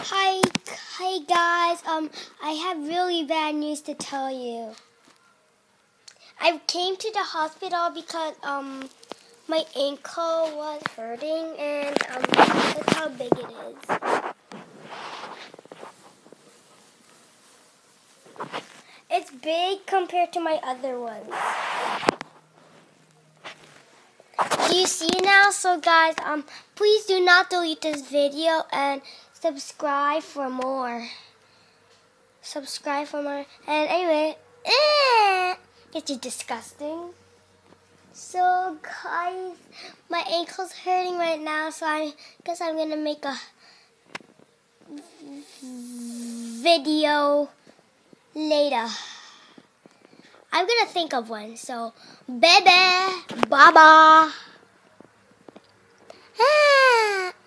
Hi, hi guys. I have really bad news to tell you. I came to the hospital because my ankle was hurting, and look how big it is. It's big compared to my other ones. Do you see now? So guys, please do not delete this video and subscribe for more. Subscribe for more. And anyway, it's just disgusting. So guys, my ankle's hurting right now, so I guess I'm gonna make a video later. I'm gonna think of one. So, baby, baba.